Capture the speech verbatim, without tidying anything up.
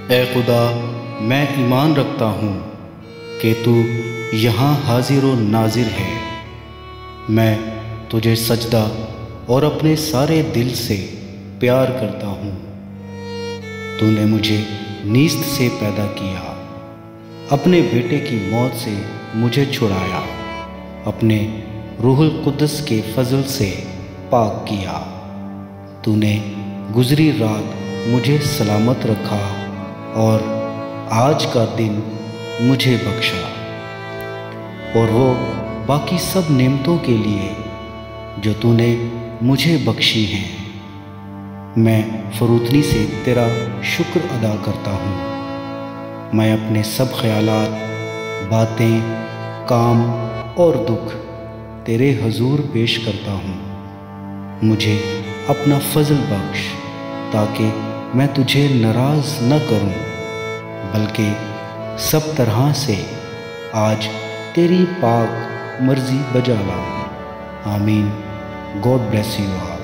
اے خدا، میں ایمان رکھتا ہوں کہ تو یہاں حاضر و ناظر ہے۔ میں تجھے سجدہ اور اپنے سارے دل سے پیار کرتا ہوں۔ تو نے مجھے نیست سے پیدا کیا، اپنے بیٹے کی موت سے مجھے چھڑایا، اپنے روح القدس کے فضل سے پاک کیا۔ تو نے گزری رات مجھے سلامت رکھا اور آج کا دن مجھے بخشا، اور وہ باقی سب نعمتوں کے لیے جو تو نے مجھے بخشی ہیں۔ میں فروتنی سے تیرا شکر ادا کرتا ہوں۔ میں اپنے سب خیالات، باتیں، کام اور دکھ تیرے حضور پیش کرتا ہوں۔ مجھے اپنا فضل بخش تاکہ میں تجھے ناراض نہ کروں، بلکہ سب طرح سے آج تیری پاک مرضی بجا لاؤں۔ آمین۔ God bless you all.